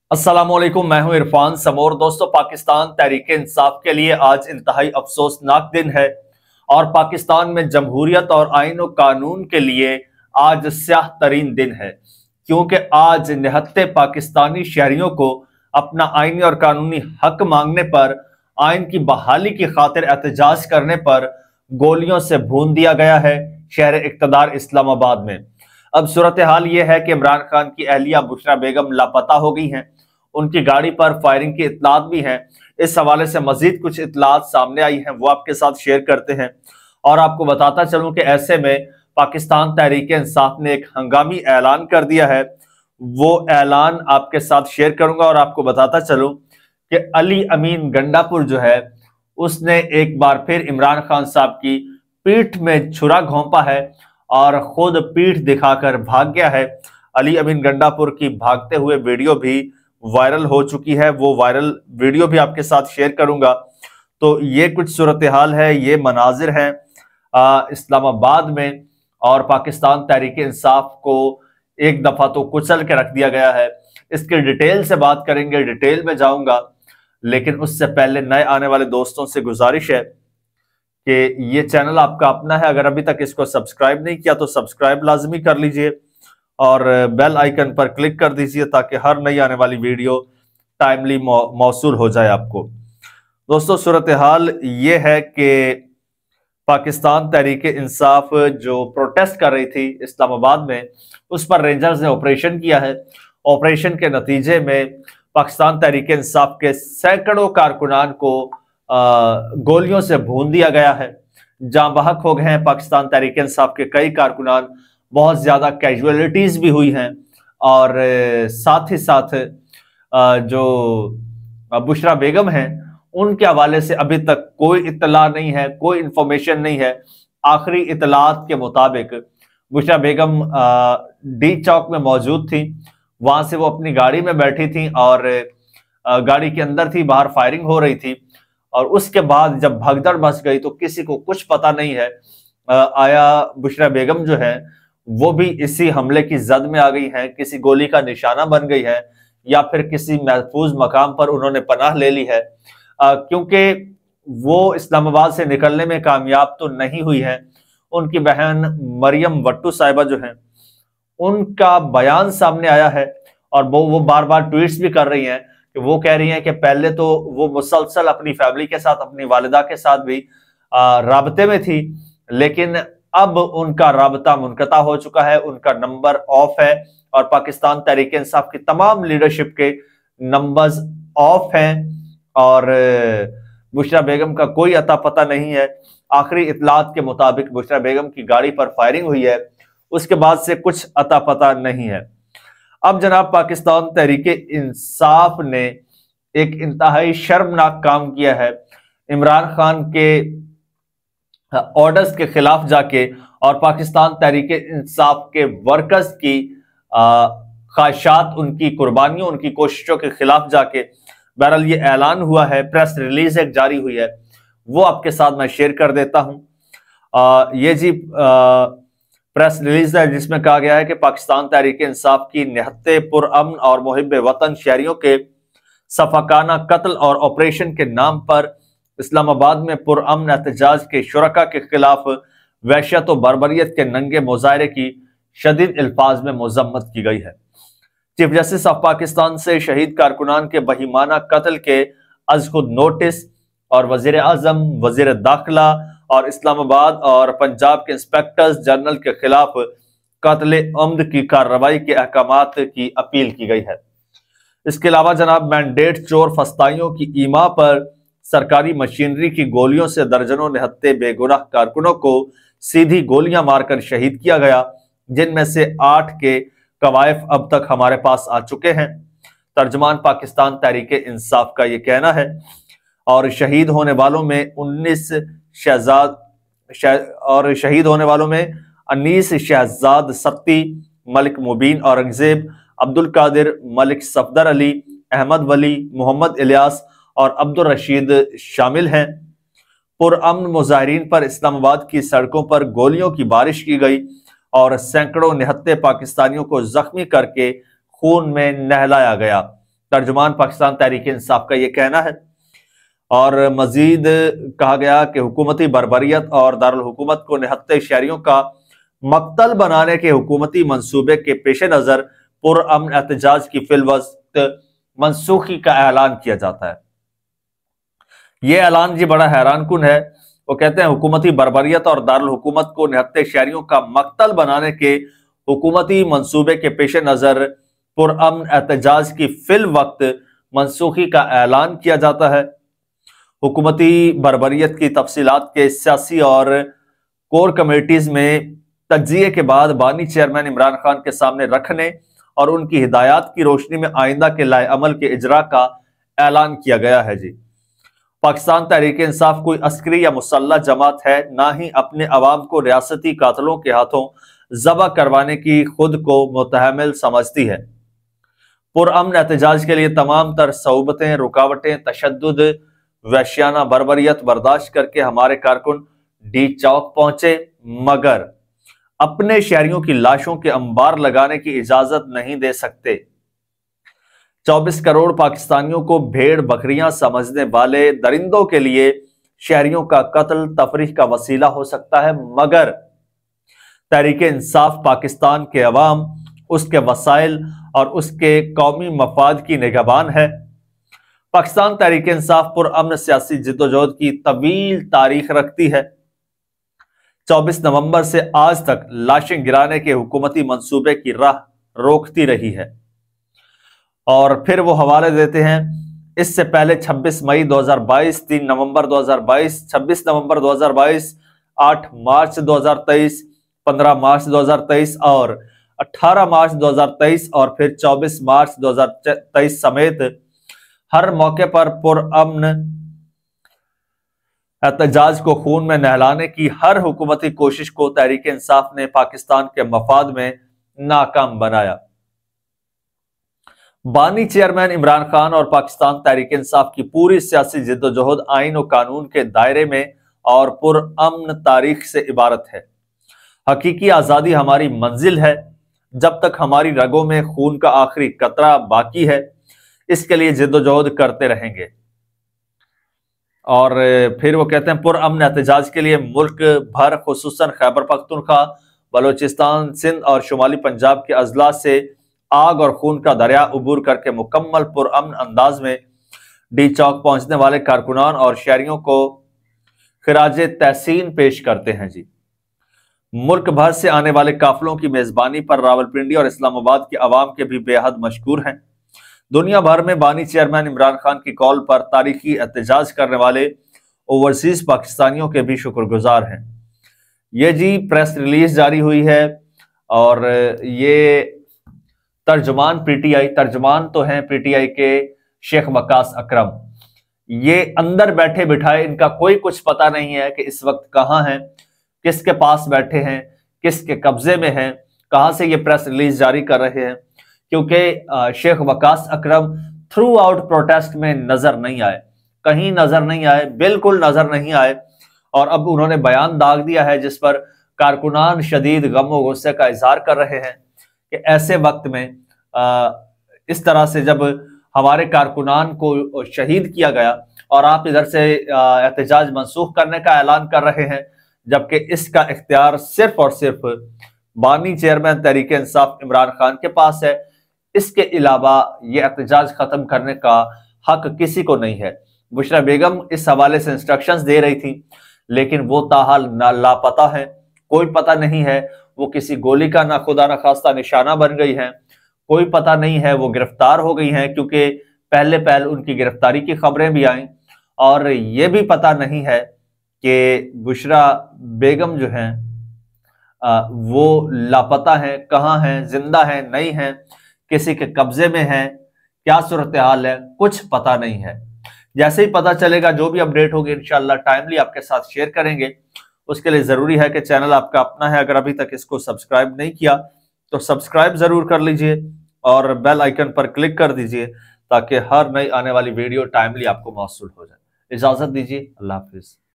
السلام علیکم، میں ہوں عرفان سمور۔ دوستو، پاکستان تحریک انصاف کے لیے آج انتہائی افسوسناک دن ہے اور پاکستان میں جمہوریت اور آئین و قانون کے لیے آج سیاہ ترین دن ہے، کیونکہ آج نہتے پاکستانی شہریوں کو اپنا آئینی اور قانونی حق مانگنے پر، آئین کی بحالی کی خاطر احتجاج کرنے پر گولیوں سے بھون دیا گیا ہے شہر اقتدار اسلام آباد میں۔ اب صورتحال یہ ہے کہ عمران خان کی اہلیہ بشرا بیگم لاپتہ ہو گئی ہیں، ان کی گاڑی پر فائرنگ کی اطلاعات بھی ہیں۔ اس حوالے سے مزید کچھ اطلاعات سامنے آئی ہیں، وہ آپ کے ساتھ شیئر کرتے ہیں اور آپ کو بتاتا چلوں کہ ایسے میں پاکستان تحریک انصاف نے ایک ہنگامی اعلان کر دیا ہے۔ وہ اعلان آپ کے ساتھ شیئر کروں گا اور آپ کو بتاتا چلوں کہ علی امین گنڈا پور جو ہے، اس نے ایک بار پھر عمران خان صاحب کی پیٹھ میں چھرا گھونپا ہے اور خود پیٹھ دکھا کر بھاگ گیا ہے۔ علی امین گنڈا پور کی بھاگتے ہوئے ویڈیو بھی وائرل ہو چکی ہے، وہ وائرل ویڈیو بھی آپ کے ساتھ شیئر کروں گا۔ تو یہ کچھ صورتحال ہے، یہ مناظر ہیں اسلام آباد میں، اور پاکستان تحریک انصاف کو ایک دفعہ تو کچل کے رکھ دیا گیا ہے۔ اس کے ڈیٹیل سے بات کریں گے، ڈیٹیل میں جاؤں گا، لیکن اس سے پہلے نئے آنے والے دوستوں سے گزارش ہے کہ یہ چینل آپ کا اپنا ہے، اگر ابھی تک اس کو سبسکرائب نہیں کیا تو سبسکرائب لازمی کر لیجئے اور بیل آئیکن پر کلک کر دیجئے تاکہ ہر نئی آنے والی ویڈیو ٹائملی موصول ہو جائے آپ کو۔ دوستو، صورتحال یہ ہے کہ پاکستان تحریک انصاف جو پروٹیسٹ کر رہی تھی اسلام آباد میں، اس پر رینجرز نے آپریشن کیا ہے۔ آپریشن کے نتیجے میں پاکستان تحریک انصاف کے سینکڑوں کارکنان کو گولیوں سے بھون دیا گیا ہے، جاں بحق ہو گئے ہیں پاکستان تحریک انصاف کے کئی کارکنان، بہت زیادہ کیجولیٹیز بھی ہوئی ہیں، اور ساتھ ہی ساتھ جو بشرا بیگم ہیں ان کے حوالے سے ابھی تک کوئی اطلاع نہیں ہے، کوئی انفارمیشن نہیں ہے۔ آخری اطلاعات کے مطابق بشرا بیگم ڈی چوک میں موجود تھی، وہاں سے وہ اپنی گاڑی میں بیٹھی تھیں اور گاڑی کے اندر تھی، باہر فائرنگ ہو رہی تھی، اور اس کے بعد جب بھگدڑ مچ گئی تو کسی کو کچھ پتہ نہیں ہے آیا بشرا بیگم جو ہے وہ بھی اسی حملے کی زد میں آ گئی ہیں، کسی گولی کا نشانہ بن گئی ہے، یا پھر کسی محفوظ مقام پر انہوں نے پناہ لے لی ہے، کیونکہ وہ اسلام آباد سے نکلنے میں کامیاب تو نہیں ہوئی ہیں۔ ان کی بہن مریم وٹو صاحبہ جو ہیں، ان کا بیان سامنے آیا ہے اور وہ بار بار ٹویٹس بھی کر رہی ہیں کہ وہ کہہ رہی ہیں کہ پہلے تو وہ مسلسل اپنی فیملی کے ساتھ، اپنی والدہ کے ساتھ بھی رابطے میں تھی، لیکن اب ان کا رابطہ منقطع ہو چکا ہے، ان کا نمبر آف ہے، اور پاکستان تحریک انصاف کی تمام لیڈرشپ کے نمبرز آف ہیں، اور بشرا بیگم کا کوئی اتا پتہ نہیں ہے۔ آخری اطلاعات کے مطابق بشرا بیگم کی گاڑی پر فائرنگ ہوئی ہے، اس کے بعد سے کچھ اتا پتہ نہیں ہے۔ اب جناب پاکستان تحریک انصاف نے ایک انتہائی شرمناک کام کیا ہے، عمران خان کے آرڈرز کے خلاف جا کے اور پاکستان تحریک انصاف کے ورکرز کی خواہشات، ان کی قربانیوں، ان کی کوششوں کے خلاف جا کے بہرحال یہ اعلان ہوا ہے، پریس ریلیز ایک جاری ہوئی ہے، وہ آپ کے ساتھ میں شیئر کر دیتا ہوں۔ یہ جی پریس ریلیز ہے جس میں کہا گیا ہے کہ پاکستان تحریک انصاف کی نہتے پرامن اور محب وطن شہریوں کے صفاقانہ قتل اور آپریشن کے نام پر اسلام آباد میں پرامن احتجاج کے شرکاء کے خلاف وحشت و بربریت کے ننگے مظاہرے کی شدید الفاظ میں مذمت کی گئی ہے۔ چیف جسٹس آف پاکستان سے شہید کارکنان کے بہیمانہ قتل کے از خود نوٹس، اور وزیر اعظم، وزیر داخلہ اور اسلام آباد اور پنجاب کے انسپیکٹرز جنرل کے خلاف قتل عمد کی کارروائی کے احکامات کی اپیل کی گئی ہے۔ اس کے علاوہ جناب مینڈیٹ چور فسطائیوں کی ایما پر سرکاری مشینری کی گولیوں سے درجنوں نہتے بے گناہ کارکنوں کو سیدھی گولیاں مار کر شہید کیا گیا، جن میں سے 8 کے قوائف اب تک ہمارے پاس آ چکے ہیں۔ ترجمان پاکستان تحریک انصاف کا یہ کہنا ہے، اور شہید ہونے والوں میں 19 شہزاد ستی، ملک مبین اورنگزیب، عبد القادر، ملک صفدر علی، احمد ولی، محمد الیاس اور عبد الرشید شامل ہیں۔ پرامن مظاہرین پر اسلام آباد کی سڑکوں پر گولیوں کی بارش کی گئی اور سینکڑوں نہتے پاکستانیوں کو زخمی کر کے خون میں نہلایا گیا۔ ترجمان پاکستان تحریک انصاف کا یہ کہنا ہے۔ اور مزید کہا گیا کہ حکومتی بربریت اور دارالحکومت کو نہتے شہریوں کا مقتل بنانے کے حکومتی منصوبے کے پیش نظر پرامن احتجاج کی فی الوقت منسوخی کا اعلان کیا جاتا ہے۔ یہ اعلان جی بڑا حیران کن ہے۔ وہ کہتے ہیں حکومتی بربریت اور دارالحکومت کو نہتے شہریوں کا مقتل بنانے کے حکومتی منصوبے کے پیش نظر پرامن احتجاج کی فی الوقت منسوخی کا اعلان کیا جاتا ہے۔ حکومتی بربریت کی تفصیلات کے سیاسی اور کور کمیٹیز میں تجزیے کے بعد بانی چیئرمین عمران خان کے سامنے رکھنے اور ان کی ہدایات کی روشنی میں آئندہ کے لائے عمل کے اجرا کا اعلان کیا گیا ہے جی۔ پاکستان تحریک انصاف کوئی عسکری یا مسلح جماعت ہے، نہ ہی اپنے عوام کو ریاستی قاتلوں کے ہاتھوں ذبح کروانے کی خود کو متحمل سمجھتی ہے۔ پرامن احتجاج کے لیے تمام تر صعوبتیں، رکاوٹیں، تشدد، وحشیانہ بربریت برداشت کر کے ہمارے کارکن ڈی چوک پہنچے، مگر اپنے شہریوں کی لاشوں کے انبار لگانے کی اجازت نہیں دے سکتے۔ 24 کروڑ پاکستانیوں کو بھیڑ بکریاں سمجھنے والے درندوں کے لیے شہریوں کا قتل تفریح کا وسیلہ ہو سکتا ہے، مگر تحریک انصاف پاکستان کے عوام، اس کے وسائل اور اس کے قومی مفاد کی نگہبان ہے۔ پاکستان تحریک انصاف پرامن سیاسی جدوجہد کی طویل تاریخ رکھتی ہے۔ 24 نومبر سے آج تک لاشیں گرانے کے حکومتی منصوبے کی راہ روکتی رہی ہے۔ اور پھر وہ حوالے دیتے ہیں، اس سے پہلے 26 مئی 2022، 3 نومبر 2022، 26 نومبر 2022، 8 مارچ 2023، 15 مارچ 2023 اور 18 مارچ 2023 اور پھر 24 مارچ 2023 سمیت ہر موقع پر پرامن احتجاج کو خون میں نہلانے کی ہر حکومتی کوشش کو تحریک انصاف نے پاکستان کے مفاد میں ناکام بنایا۔ بانی چیئرمین عمران خان اور پاکستان تحریک انصاف کی پوری سیاسی جدوجہد آئین و قانون کے دائرے میں اور پرامن تاریخ سے عبارت ہے۔ حقیقی آزادی ہماری منزل ہے۔ جب تک ہماری رگوں میں خون کا آخری قطرہ باقی ہے، اس کے لیے جدوجہد کرتے رہیں گے۔ اور پھر وہ کہتے ہیں پرامن احتجاج کے لیے ملک بھر خصوصاً خیبر پختونخوا، بلوچستان، سندھ اور شمالی پنجاب کے اضلاع سے آگ اور خون کا دریا عبور کر کے مکمل پرامن انداز میں ڈی چوک پہنچنے والے کارکنان اور شہریوں کو خراج تحسین پیش کرتے ہیں جی۔ ملک بھر سے آنے والے قافلوں کی میزبانی پر راولپنڈی اور اسلام آباد کے عوام کے بھی بے حد مشکور ہیں۔ دنیا بھر میں بانی چیئرمین عمران خان کی کال پر تاریخی احتجاج کرنے والے اوورسیز پاکستانیوں کے بھی شکر گزار ہیں۔ یہ جی پریس ریلیز جاری ہوئی ہے اور یہ ترجمان پی ٹی آئی، ترجمان تو ہیں پی ٹی آئی کے شیخ وقاص اکرم، یہ اندر بیٹھے بٹھائے ان کا کوئی کچھ پتہ نہیں ہے کہ اس وقت کہاں ہیں، کس کے پاس بیٹھے ہیں، کس کے قبضے میں ہیں، کہاں سے یہ پریس ریلیز جاری کر رہے ہیں، کیونکہ Sheikh Waqas Akram throughout protest میں نظر نہیں آئے، کہیں نظر نہیں آئے، بالکل نظر نہیں آئے۔ اور اب انہوں نے بیان داغ دیا ہے جس پر کارکنان شدید غم و غصے کا اظہار کر رہے ہیں کہ ایسے وقت میں اس طرح سے جب ہمارے کارکنان کو شہید کیا گیا اور آپ ادھر سے احتجاج منسوخ کرنے کا اعلان کر رہے ہیں، جبکہ اس کا اختیار صرف اور صرف بانی چیئرمین تحریک انصاف عمران خان کے پاس ہے۔ اس کے علاوہ یہ احتجاج ختم کرنے کا حق کسی کو نہیں ہے۔ بشرا بیگم اس حوالے سے انسٹرکشنز دے رہی تھی، لیکن وہ تاحال لاپتہ ہیں، کوئی پتہ نہیں ہے وہ کسی گولی کا نہ خدا نہ خواستہ نشانہ بن گئی ہیں، کوئی پتہ نہیں ہے وہ گرفتار ہو گئی ہیں، کیونکہ پہلے ان کی گرفتاری کی خبریں بھی آئیں، اور یہ بھی پتہ نہیں ہے کہ بشرا بیگم جو ہیں وہ لاپتہ ہیں، کہاں ہیں، زندہ ہیں، نہیں ہیں، کسی کے قبضے میں ہیں، کیا صورتحال ہے، کچھ پتہ نہیں ہے۔ جیسے ہی پتہ چلے گا، جو بھی اپڈیٹ ہوگی انشاءاللہ ٹائملی آپ کے ساتھ شیئر کریں گے۔ اس کے لیے ضروری ہے کہ چینل آپ کا اپنا ہے، اگر ابھی تک اس کو سبسکرائب نہیں کیا تو سبسکرائب ضرور کر لیجئے اور بیل آئیکن پر کلک کر دیجئے تاکہ ہر نئی آنے والی ویڈیو ٹائملی آپ کو موصول ہو جائے۔ اجازت دیجئے، اللہ حافظ۔